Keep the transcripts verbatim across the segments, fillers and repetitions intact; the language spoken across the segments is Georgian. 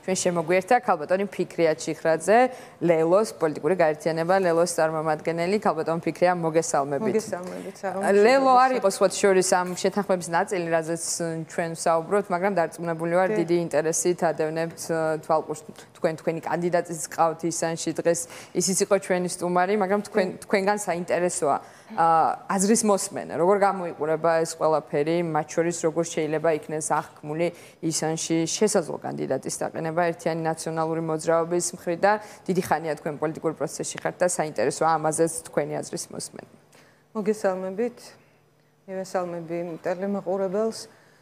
ჩვენ შემოგვიერთა ქალბატონი ფიქრია ჩიხრაძე, ლელოს პოლიტიკური გაერთიანება, ლელოს წარმომადგენელი, ქალბატონი ფიქრია, მოგესალმებით. მოგესალმებით. ლელო არ იყო სხვა შორის ამ შეთანხმების ნაწილი, რაზეც ჩვენ ვსაუბრობთ, მაგრამ დარწმუნებული ვარ, დიდი ინტერესით ადევნებთ თვალყურს თქვენ თქვენი კანდიდატის გყავთ ისანში დღეს ისიც იყო ჩვენი სტუმარი, მაგრამ თქვენ თქვენგან საინტერესოა აზრის მოსმენა, როგორ გამოიყურება ეს ყველაფერი, მათ შორის როგორ შეიძლება იქნეს აღქმული ისანში შესაძლო კანდიდატის დაყენება ერთიანი ნაციონალური მოძრაობის მხრიდან. დიდი ხანია თქვენ პოლიტიკურ პროცესში ხართ და საინტერესოა ამაზეც თქვენი აზრის მოსმენა. მოგესალმებით. მივესალმები ტელემაყურებელს.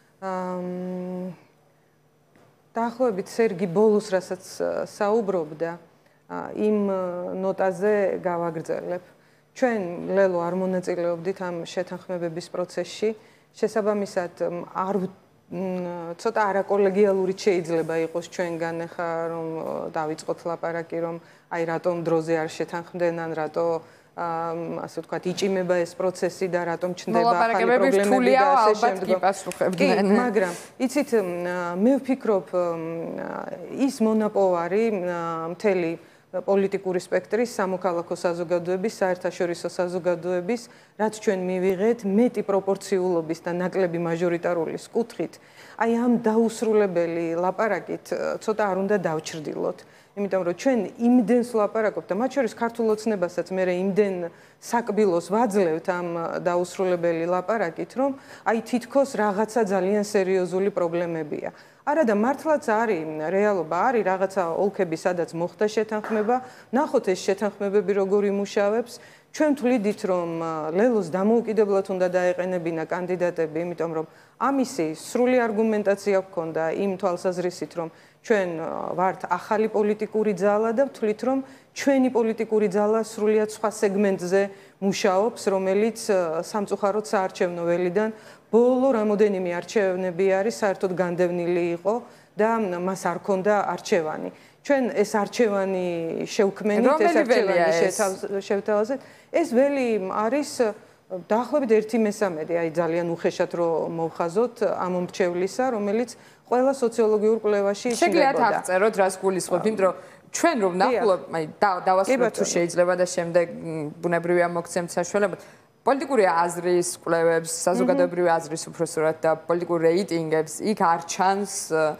დაახლოებით სერგი ბოლოს, რასაც საუბრობდა, იმ ნოტაზე გავაგრძელებ. ჩვენ ლელო არ მონაწილეობდით ამ შეთანხმებების პროცესში. შესაბამისად, არ ცოტა არაკოლეგიალურით შეიძლება იყოს ჩვენგან ახლა რომ დავიწყოთ ლაპარაკი, რომ აი რატომ დროზე არ შეთანხმდნენ, ან რატო ასე ვთქვათ, იჭიმება ეს პროცესი და რატომ ჩნდება ახალი პრობლემები და ასე შემდგომ. კი, მაგრამ იცით, მე ვფიქრობ, ის მონაპოვარი მთელი პოლიტიკური სპექტრის, სამოქალაქო საზოგადოების, საერთაშორისო საზოგადოების, რაც ჩვენ მივიღეთ მეტი პროპორციულობის და ნაკლები მაჟორიტარულის კუთხით, აი ამ დაუსრულებელი ლაპარაკით ცოტა არ უნდა დავჩრდილოთ. იმიტომ რომ ჩვენ იმდენს ვლაპარაკობთ და მათ შორის ქართულ ოცნებასაც მე იმდენ საკბილოს ვაძლევთ ამ დაუსრულებელი ლაპარაკით, რომ აი თითქოს რაღაცა ძალიან სერიოზული პრობლემებია. არა და მართლაც არის რეალობა, არის რაღაცა ოლქები, სადაც მოხდა შეთანხმება, ნახოთ ეს შეთანხმებები როგორ იმუშავებს. ჩვენ ვთვლიდით, რომ ლელოს დამოუკიდებლად უნდა დაეყენებინა კანდიდატები, იმიტომ რომ ამისი სრული არგუმენტაცია გქონდა იმ თვალსაზრისით, რომ ჩვენ ვართ ახალი პოლიტიკური ძალა და ვთვლით, რომ ჩვენი პოლიტიკური ძალა სრულიად სხვა სეგმენტზე მუშაობს, რომელიც სამწუხაროდ საარჩევნო ველიდან ბოლო რამოდენიმე არჩევნები არის საერთოდ განდევნილი იყო და მას არ ქონდა არჩევანი. ჩვენ ეს არჩევანი შევქმენით, ეს არჩევანი შევთავაზეთ. ეს ველი არის დაახლოებით ერთი მესამედი, აი ძალიან უხეშად რომ მოვხაზოთ ამ მომრჩევლისა, რომელიც ყველა სოციოლოგიურ კვლევაში იშლებოდა. შეგიძლიათ აღწეროთ, რას გულისხმობთ, იმიტომ რომ ჩვენ რომ ნახულობთ, აი დავასრულოთ თუ შეიძლება და შემდეგ ბუნებრივია მოგცემთ საშუალებას. პოლიტიკური აზრის კვლევებს, საზოგადოებრივი აზრის უფროსურად და პოლიტიკურ რეიტინგებს იქ არ ჩანს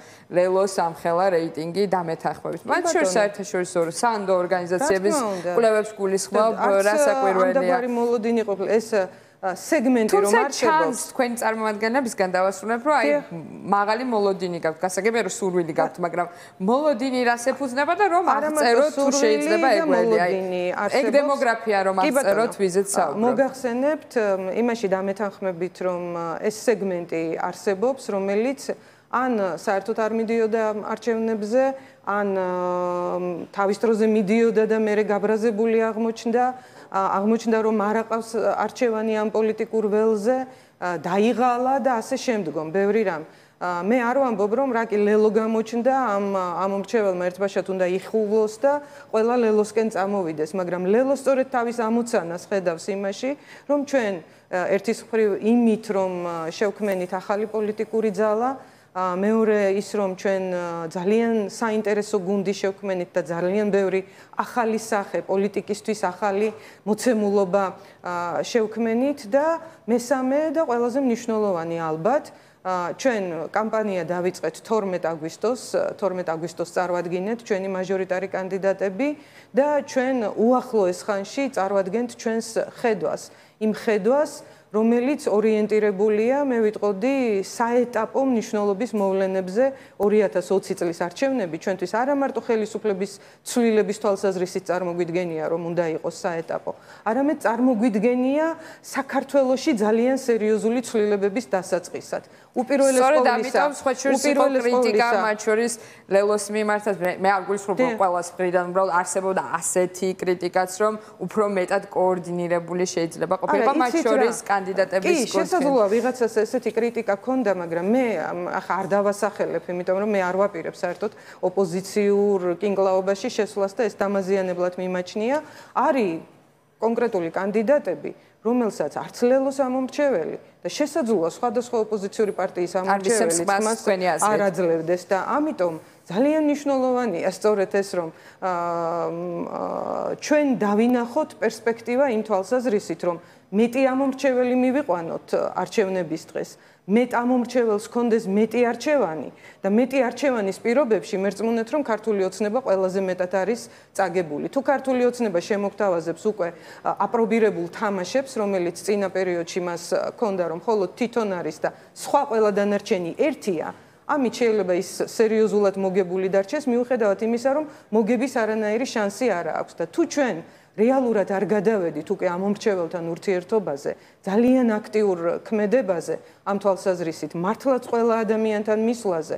ლელოს ამხელა რეიტინგი დამეთანხმებით. მათ შორის საერთაშორისო სანდო ორგანიზაციების კვლევებს გულისხმობ, რა საკვირველია. ამდაგარი მოლოდინი ყოფილა ეს სეგმენტი რომ არჩევს თქვენი წარმომადგენლებისგან დავასრულებ, რომ აი მაღალი მოლოდინი გაქვთ, გასაგებია რომ სურვილი გაქვთ, მაგრამ მოლოდინი რას ეფუძნება და რომ აღწეროთ თუ შეიძლება ეგველი, აი ეგ დემოგრაფია რომ აღწეროთ ვიზით საუბრობ. მოგახსენებთ იმაში დამეთანხმებით, რომ ეს სეგმენტი არსებობს, რომელიც ან საერთოდ არ მიდიოდა არჩევნებზე, ან თავის დროზე მიდიოდა და მერე გაბრაზებული აღმოჩნდა. აღმოჩნდა რომ არ აყავს არჩევანი ამ პოლიტიკურ ველზე, დაიღალა და ასე შემდგომ, ბევრი რამ. მე არ ვამბობ რომ რა კი ლელო გამოჩნდა, ამ ამ მომრჩეველმა ერთბაშად უნდა იხულოს და ყველა ლელოსკენ წამოვიდეს, მაგრამ ლელო სწორედ თავის ამოცანას ხედავს იმაში, რომ ჩვენ ერთის მხრივ იმით რომ შევქმენით ახალი პოლიტიკური ძალა, მეორე ის რომ ჩვენ ძალიან საინტერესო გუნდი შევქმენით და ძალიან ბევრი ახალი სახე პოლიტიკისთვის ახალი მოცემულობა შევქმენით და მესამე და ყველაზე მნიშვნელოვანი ალბათ ჩვენ კამპანია დავიწყეთ თორმეტ აგვისტოს, თორმეტ აგვისტოს წარვადგინეთ ჩვენი მაჟორიტარი კანდიდატები და ჩვენ უახლოეს ხანში წარვადგენთ ჩვენს ხედვას, იმ ხედვას რომელიც ორიენტირებულია, მე ვიტყოდი, საეტაპო მნიშვნელობის მოვლენებზე ორი ათას ოცი წლის არჩევნები ჩვენთვის არა მარტო ხელისუფლების ცვლილების თვალსაზრისით წარმოგვიდგენია, რომ უნდა იყოს საეტაპო, არამედ წარმოგვიდგენია საქართველოში ძალიან სერიოზული ცვლილებების დასაწყისად. უპირველეს ყოვლისა, უპირველეს კრიტიკა მათ შორის ლელოს მიმართაც მე არ გულისხმობ რომ ყველას მხრიდან უბრალოდ არსებობდა ასეთი კრიტიკაც, რომ უფრო მეტად კოორდინირებული შეიძლება ყოფილიყო მათ შორის კანდიდატების კი, შესაძლოა ვიღაცას ესეთი კრიტიკა ქონდა, მაგრამ მე ახლა არ დავასახელებ, იმიტომ რომ მე არ ვაპირებ საერთოდ ოპოზიციურ კინკლაობაში შესვლას და ეს დამაზიანებლად მიმაჩნია. არის კონკრეტული კანდიდატები, რომელსაც არც ლელოს ამომრჩეველი და შესაძლოა სხვადასხვა ოპოზიციური პარტიის ამომრჩეველი მას არ აძლევდეს და ამიტომ ძალიან მნიშვნელოვანია სწორედ ეს რომ ჩვენ დავინახოთ პერსპექტივა იმ თვალსაზრისით რომ მეტი ამომრჩეველი მივიყვანოთ არჩევნების დღეს მეტ ამომრჩეველს ჰქონდეს მეტი არჩევანი და მეტი არჩევანის პირობებში მერწმუნეთ რომ ქართული ოცნება ყველაზე მეტად არის წაგებული. თუ ქართული ოცნება შემოგთავაზებს უკვე აპრობირებულ თამაშებს, რომელიც წინა პერიოდში მას ჰქონდა რომ მხოლოდ თვითონ არის და სხვა ყველა დანარჩენი ერთია, ამით შეიძლება ის სერიოზულად მოგებული დარჩეს, მიუხედავად იმისა, რომ მოგების არანაირი შანსი არ აქვს და თუ ჩვენ რეალურად არ გადავედით უკვე ამომრჩეველთან ურთიერთობაზე, ძალიან აქტიურ ქმედებაზე, ამ თვალსაზრისით მართლაც ყველა ადამიანთან მისვლაზე,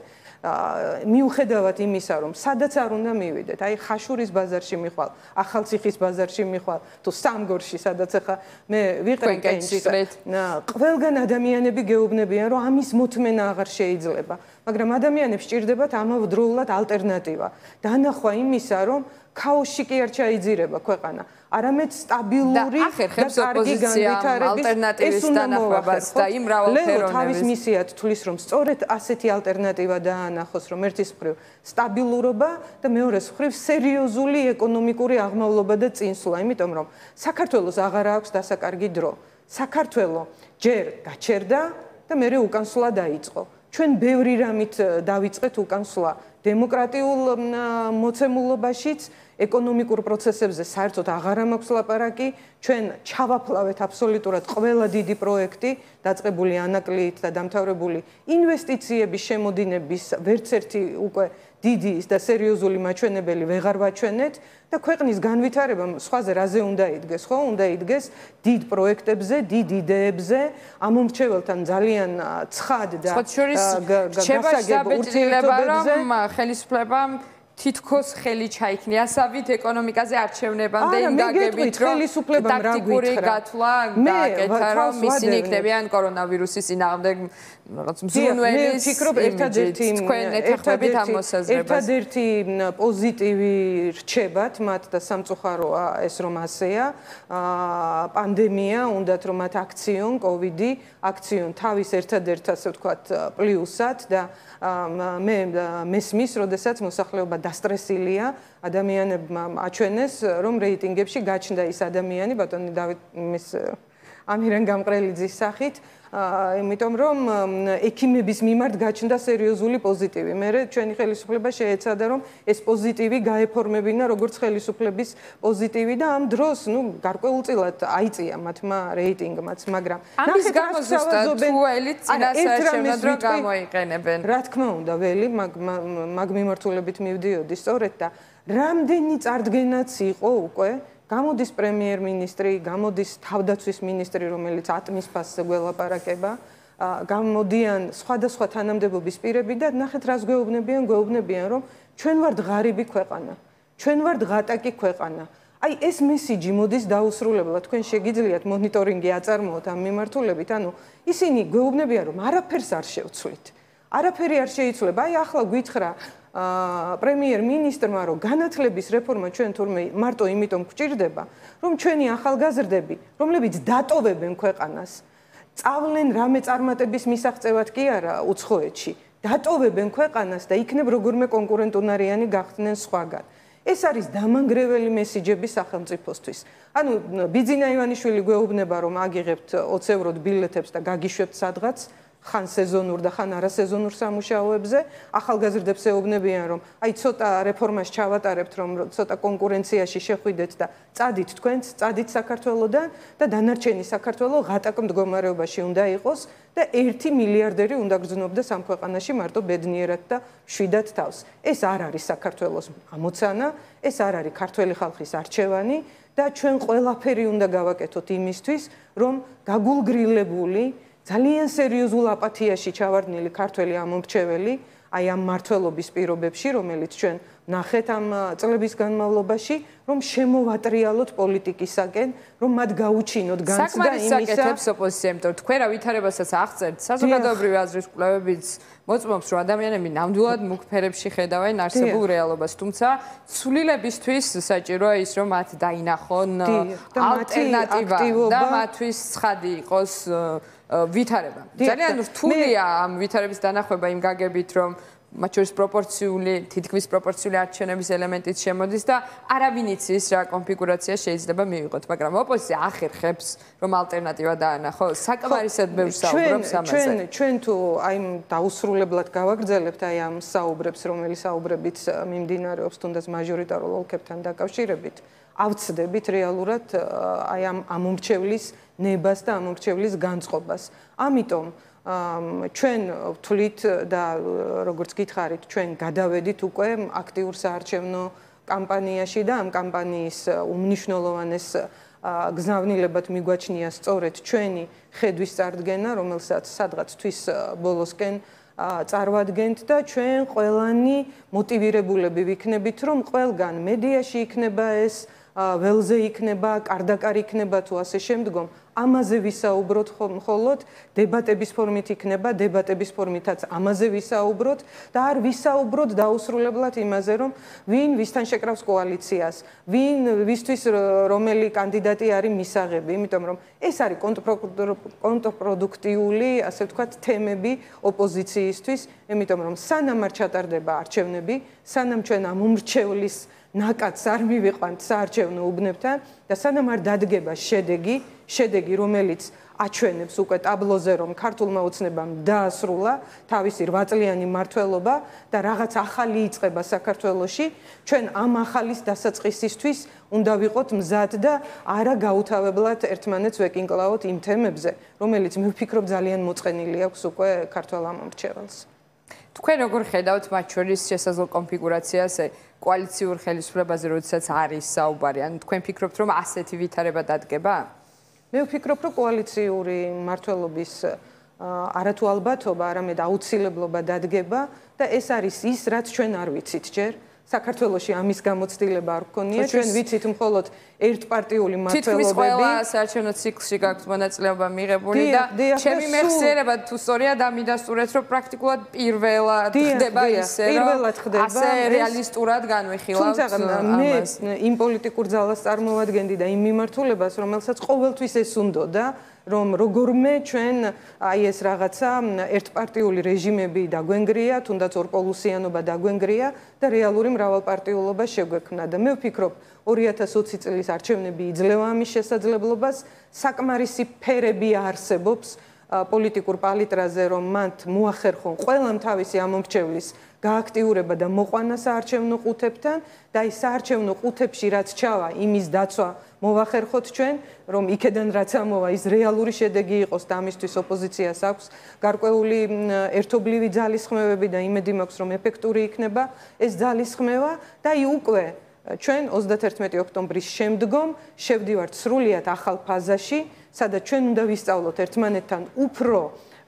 მიუხედავად იმისა, რომ სადაც არ უნდა მივიდეთ, აი ხაშურის ბაზარში მიხვალ, ახალციხის ბაზარში მიხვალ, თუ სამგორში, სადაც ახლა მე ვიყრე კენჭს, ყველგან ადამიანები გეუბნებიან, რომ ამის მოთმენა აღარ შეიძლება, მაგრამ ადამიანებს სჭირდებათ ამავდროულად ალტერნატივა. დანახვა იმისა, რომ ქაოსში კი არ ჩაიძირება ქვეყანა, არამედ სტაბილური და კარგი განვითარების ალტერნატივის დანახვებას და იმ მრავალფეროვნების. თავის მისიად თulis რომ სწორედ ასეთი ალტერნატივა დაანახოს, რომ ერთის მხრივ სტაბილურობა და მეორეს მხრივ სერიოზული ეკონომიკური აღმავლობა და წინსვლა, იმიტომ რომ საქართველოს აღარ აქვს დასაკარგი დრო. საქართველო ჯერ გაჩერდა და მეორე უკანსვლა დაიწყო. ჩვენ ბევრი რამით დავიწყეთ უკანსვლა დემოკრატიულ მოცემულობაშიც ეკონომიკურ პროცესებზე საერთოდ აღარ მაქვს ლაპარაკი, ჩვენ ჩავაფლავეთ აბსოლუტურად ყველა დიდი პროექტი, დაწყებული ანაკლით და დამთავრებული ინვესტიციების შემოდინების ვერც ერთი უკვე დიდი და სერიოზული მაჩვენებელი ვეღარ ვაჩვენეთ და ქვეყნის განვითარება სხვაზე რაზე უნდა იდგეს, ხო? უნდა იდგეს დიდ პროექტებზე, დიდ იდეებზე, ამომრჩეველთან ძალიან ცხად და გასაგებ ურთიერთობებზე ხელისუფლებამ თითქოს ხელი ჩაიქნია ასავით ეკონომიკაზე არჩევნებამდე იმ გაგებით რომ ტაქტიკური გათვლა გააკეთა რომ ისინი იქნებიან კორონავირუსის წინააღმდეგ რაღაც მზრუნველის ფიქრობ ერთადერთი ეთახმებით ამ მოსაზრებას ერთადერთი პოზიტივი რჩებათ მათ და სამწუხაროა ეს რომ ასეა პანდემია უნდათ რომ მათ აქციონ კოვიდი აქციონ თავის ერთადერთ ასე ვთქვათ პლუსად და მე მესმის როდესაც მოსახლეობა დასტრესილია ადამიანებმა აჩვენეს რომ რეიტინგებში გაჩნდა ის ადამიანი ბატონი დავით მის ამირან გამყრელიძის სახით იმიტომ რომ ექიმების მიმართ გაჩნდა სერიოზული პოზიტივი. მე ჩვენი ხელისუფლება შეეცადა რომ ეს პოზიტივი გაეფორმებინა როგორც ხელისუფლების პოზიტივი და ამ დროს ნუ გარკვეულწილად აიწია მათმა რეიტინგმაც, მაგრამ ამის გამო ზუსტად თუ ელით წინასაარჩევნო გამოიყენებენ. რა თქმა უნდა, ველი მაგ მიმართულებით მივდიოდი სწორედ და რამდენი წარდგენაც იყო უკვე გამოდის პრემიერ-მინისტრი, გამოდის თავდაცვის მინისტრი, რომელიც ატმის ფასზე გველაპარაკება, გამოდიან სხვადასხვა თანამდებობის პირები და ნახეთ რას გვეუბნებიან, გვეუბნებიან რომ ჩვენ ვართ ღარიბი ქვეყანა, ჩვენ ვართ ღატაკი ქვეყანა. აი ეს მესიჯი მოდის დაუსრულებლად, თქვენ შეგიძლიათ მონიტორინგი აწარმოოთ ამ მიმართულებით, ანუ ისინი გვეუბნებიან რომ არაფერს არ შევცვლით. არაფერი არ შეიცვლება. აი ახლა გითხრა პრემიერ-მინისტრმა რომ განათლების რეფორმა ჩვენ თურმე მარტო იმიტომ გვჭირდება, რომ ჩვენი ახალგაზრდები, რომლებიც დატოვებენ ქვეყანას, წავლენ რამე წარმატების მისაღწევად კი არა უცხოეთში, დატოვებენ ქვეყანას და იქნებ როგორმე კონკურენტუნარიანი გახდნენ სხვაგან. ეს არის დამანგრეველი მესიჯები სახელმწიფოსთვის. ანუ ბიძინა ივანიშვილი გვეუბნება რომ აგიღებთ ოცი ევროდ ბილეთებს და გაგიშვებთ სადღაც ხან სეზონურ და ხან არასეზონურ სამუშაოებზე, ახალგაზრდებს ეუბნებიან რომ აი ცოტა რეფორმას ჩავატარებთ, რომ ცოტა კონკურენციაში შეხვიდეთ და წადით თქვენც, წადით საქართველოდან და დანარჩენი საქართველო ღატაკ მდგომარეობაში უნდა იყოს და ერთი მილიარდერი უნდა გრძნობდა ამ ქვეყანაში მარტო ბედნიერად და მშვიდად თავს. ეს არ არის საქართველოს ამოცანა, ეს არ არის ქართველი ხალხის არჩევანი და ჩვენ ყველაფერი უნდა გავაკეთოთ იმისთვის, რომ გაგულგრილებული ძალიან სერიოზულ აპათიაში ჩავარდნილი ქართველი ამომრჩეველი აი ამ მართლობის პირობებში, რომელიც ჩვენ ნახეთ ამ წლების განმავლობაში, რომ შემოვატრიალოთ პოლიტიკისაკენ, რომ მათ გაუჩინოთ განცდა იმისა. საკმარისაკეთებს ოპოზიცია, იმიტომ რომ თქვენ რა ვითარებასაც აღწერთ, საზოგადოებრივი აზრის კვლევებიც მოწმობს, რომ ადამიანები ნამდვილად მუქ ფერებში ხედავენ არსებულ რეალობას, თუმცა ცვლილებისთვის საჭიროა ის, რომ მათ დაინახონ ალტერნატივა და მათთვის ცხადი იყოს ვითარება. ძალიან რთულია ამ ვითარების დანახვება იმ გაგებით, რომ მათ შორის პროპორციული, თითქმის პროპორციული არჩევნების ელემენტიც შემოდის და არავინ იცის რა კონფიგურაცია შეიძლება მივიღოთ, მაგრამ ოპოზიცია ახერხებს, რომ ალტერნატივა დაანახოს. საკმარისად ბევრ საუბრობს ამაზე. ჩვენ ჩვენ თუ აი დაუსრულებლად გავაგრძელებთ აი ამ საუბრებს, რომელიც საუბრებიც მიმდინარეობს თუნდაც მაჟორიტარულ ოლქებთან დაკავშირებით, ავწდებით რეალურად აი ამ ამომრჩევლის ნებას და ამომრჩევლის განწყობას. ამიტომ ჩვენ ვთვლით და როგორც გითხარით, ჩვენ გადავედით უკვე აქტიურ საარჩევნო კამპანიაში და ამ კამპანიის უმნიშვნელოვანეს გზავნილებად მიგვაჩნია სწორედ ჩვენი ხედვის წარდგენა, რომელსაც სადღაც თვის ბოლოსკენ წარვადგენთ და ჩვენ ყველანი მოტივირებულები ვიქნებით, რომ ყველგან მედიაში იქნება ეს, ველზე იქნება, კარდაკარ იქნება თუ ასე შემდგომ, ამაზე ვისაუბროთ მხოლოდ, დებატების ფორმით იქნება, დებატების ფორმითაც ამაზე ვისაუბროთ და არ ვისაუბროთ დაუსრულებლად იმაზე, რომ ვინ ვისთან შეკრავს კოალიციას, ვინ ვისთვის რომელი კანდიდატი არის მისაღები, იმიტომ რომ ეს არის კონტრპროდუქტიული, ასე ვთქვათ, თემები ოპოზიციისთვის, იმიტომ რომ სანამ არ ჩატარდება არჩევნები, სანამ ჩვენ ამ უმრჩევლის ნაკადს არ მივიყვანთ საარჩევნო უბნებთან და სანამ არ დადგება შედეგი, შედეგი, რომელიც აჩვენებს უკვე ტაბლოზე, რომ ქართულმა ოცნებამ დაასრულა თავისი რვა წლიანი მმართველობა და რაღაც ახალი იწყება საქართველოში, ჩვენ ამ ახალის დასაწყისისთვის უნდა ვიყოთ მზად და არა გაუთავებლად ერთმანეთს ვეკინკლავოთ იმ თემებზე, რომელიც მე ვფიქრობ ძალიან მოწყენილი აქვს უკვე ქართველ ამომრჩეველს. თქვენ როგორ ხედავთ მათ შორის შესაძლო კონფიგურაციას კოალიციურ ხელისუფლებაზე, როდესაც არის საუბარი? ან თქვენ ფიქრობთ, რომ ასეთი ვითარება დადგება? მე ვფიქრობ, რომ კოალიციური მმართველობის არათუ ალბათობა, არამედ აუცილებლობა დადგება და ეს არის ის, რაც ჩვენ არ ვიცით ჯერ. საქართველოში ამის გამოცდილება არ გქონია, ჩვენ ვიცით მხოლოდ ერთპარტიული მმართველობები. თითქმის ყველა საარჩევნო ციკლში გაქვთ მონაწილეობა მიღებული და ჩემი მეხსიერება თუ სწორია დამიდასტურეთ, რომ პრაქტიკულად პირველად ხდება ისე, რომ ასე რეალისტურად განვიხილავთ ამას. მე იმ პოლიტიკურ ძალას წარმოვადგენდი და იმ მიმართულებას, რომელსაც ყოველთვის ეს უნდოდა, რომ როგორმე ჩვენ აი ეს რაღაცა ერთპარტიული რეჟიმები დაგვენგრია, თუნდაც ორპოლუსიანობა დაგვენგრია და რეალური მრავალპარტიულობა შეგვექმნა და მე ვფიქრობ ორი ათას ოცი წლის არჩევნები იძლევა ამის შესაძლებლობას, საკმარისი ფერები არსებობს პოლიტიკურ პალიტრაზე, რომ მათ მოახერხონ ყველამ თავისი ამომრჩევლის გააქტიურება და მოყვანა საარჩევნო ყუთებთან და ის საარჩევნო ყუთებში რაც ჩავა, იმის დაცვა მოვახერხოთ ჩვენ, რომ იქედან რაც ამოვა ის რეალური შედეგი იყოს და ამისთვის ოპოზიციას აქვს გარკვეული ერთობლივი ძალისხმევები და იმედი მაქვს, რომ ეფექტური იქნება ეს ძალისხმევა და აი უკვე ჩვენ ოცდაათერთმეტი ოქტომბრის შემდგომ შევდივართ სრულიად ახალ ფაზაში, სადაც ჩვენ უნდა ვისწავლოთ ერთმანეთთან უფრო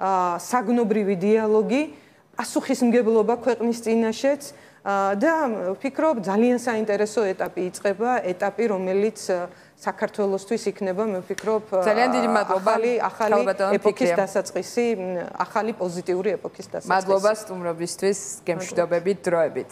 საგნობრივი დიალოგი, პასუხისმგებლობა ქვეყნის წინაშეც და ვფიქრობ ძალიან საინტერესო ეტაპი იწყება, ეტაპი რომელიც საქართველოსთვის იქნება, მე ვფიქრობ, ძალიან დიდი მადლობა ახალი ეპოქის დასაწყისი, ახალი პოზიტიური ეპოქის დასაწყისი. მადლობა სტუმრობისთვის, გემშვიდობებით დროებით.